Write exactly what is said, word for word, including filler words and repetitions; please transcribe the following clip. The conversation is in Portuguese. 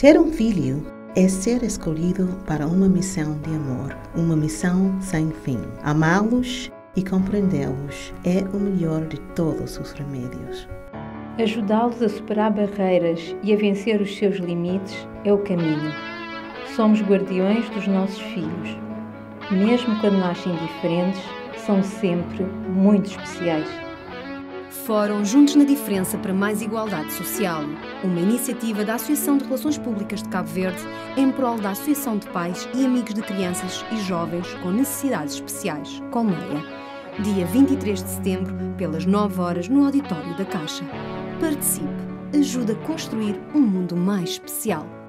Ter um filho é ser escolhido para uma missão de amor, uma missão sem fim. Amá-los e compreendê-los é o melhor de todos os remédios. Ajudá-los a superar barreiras e a vencer os seus limites é o caminho. Somos guardiões dos nossos filhos. Mesmo quando nascem diferentes, são sempre muito especiais. Fórum Juntos na Diferença para Mais Igualdade Social, uma iniciativa da Associação de Relações Públicas de Cabo Verde em prol da Associação de Pais e Amigos de Crianças e Jovens com Necessidades Especiais, Colmeia, dia vinte e três de setembro, pelas nove horas, no auditório da Caixa. Participe, ajude a construir um mundo mais especial.